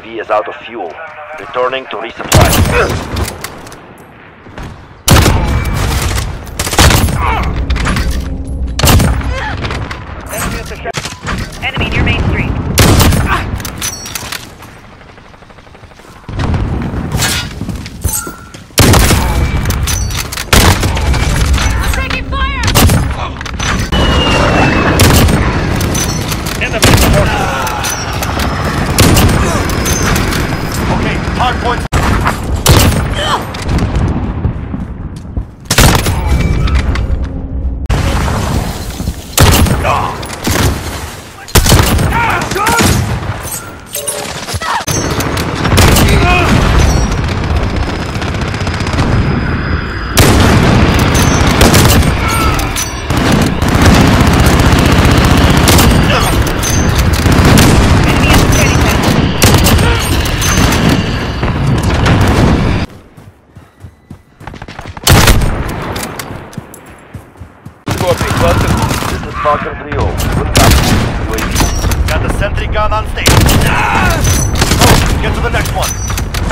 UAV is out of fuel. Returning to resupply. Enemy near Main Street. I'm taking fire! In the middle. Okay, hard points. This is Falcon 3-0. Good copy. UAV. Got the sentry gun on station. Oh, get to the next one.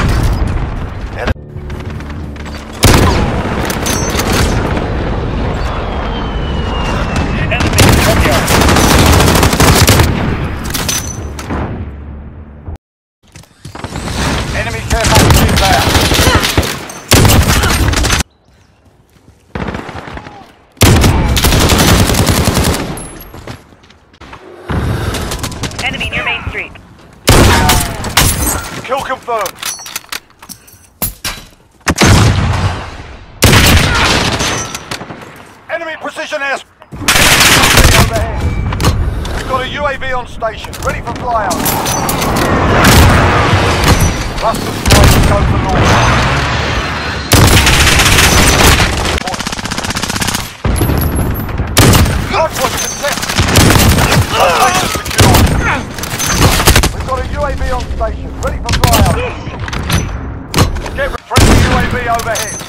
Enemy care package there. Enemy near Main Street. Kill confirmed. Enemy precision air. Overhead. We've got a UAV on station, ready for flyout. Cluster strike, go for launch. Hardpoint contested. Station secured. We've got a UAV on station, ready for flyout. Get friendly UAV overhead.